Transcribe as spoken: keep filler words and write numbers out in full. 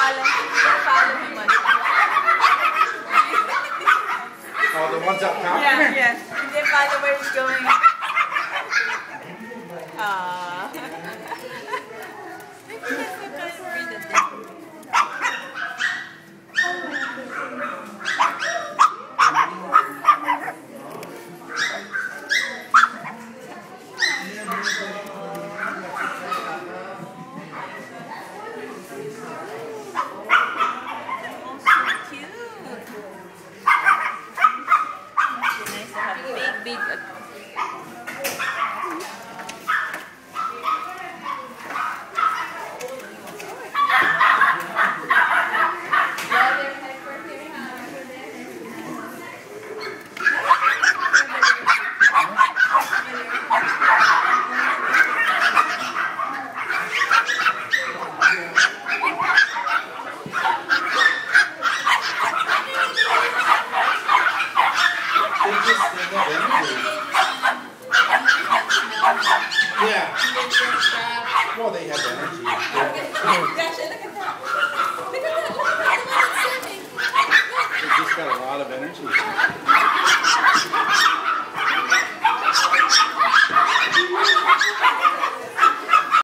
follow, they follow him much. Oh, the ones up top? Yeah, yeah. They follow where he's going. Aww. Maybe that's the kind of breed that they big. Uh, Yeah. Well, they have energy. Gotcha, look at that. Look at that. Look at that. They just got a lot of energy.